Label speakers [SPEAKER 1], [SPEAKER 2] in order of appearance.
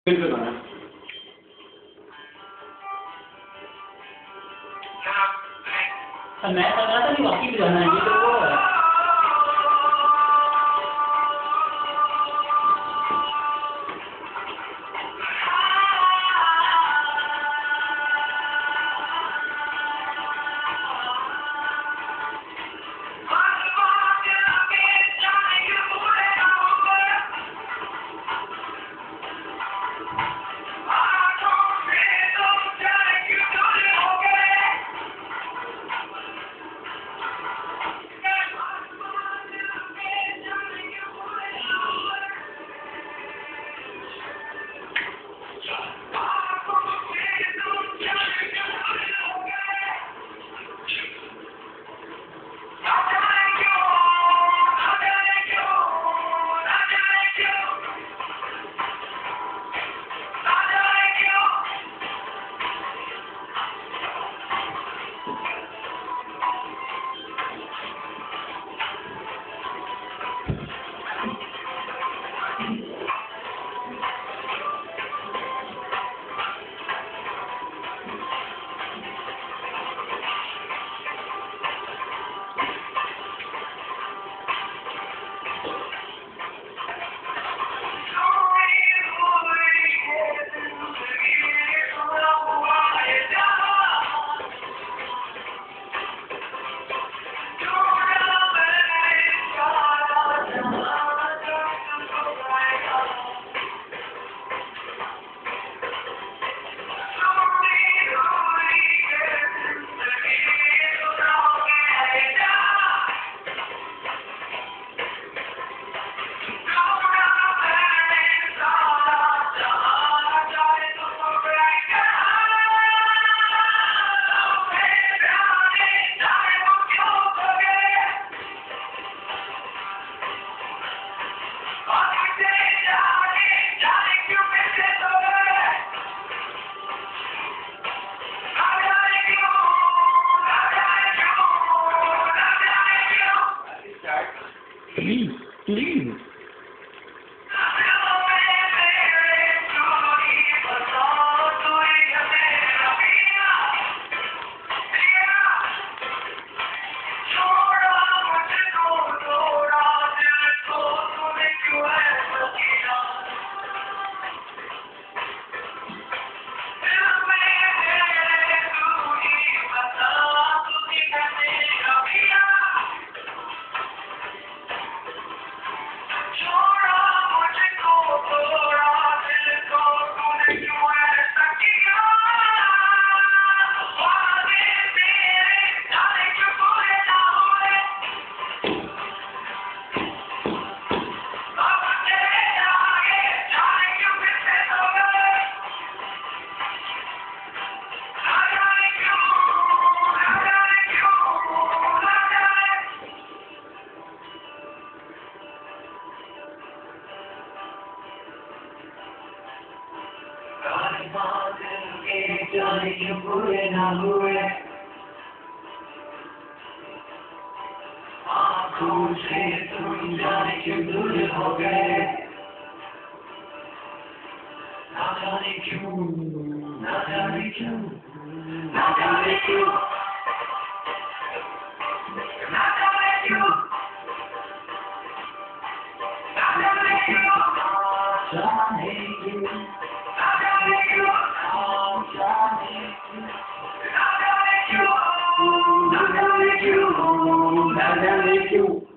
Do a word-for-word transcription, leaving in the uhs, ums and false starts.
[SPEAKER 1] बिल्कुल बना।
[SPEAKER 2] मैं कर रहा था नहीं बाकी भी जाना है ये तो वो है।
[SPEAKER 1] Please, please.
[SPEAKER 2] जाने क्यों पूरे ना हुए आँखों से तुम जाने क्यों दूर हो गए ना जाने क्यों ना जाने क्यों ना जाने क्यों ना जाने क्यों ना जाने क्यों जाने क्यों ना जाने क्यों Not gonna do, not gonna do, not gonna do.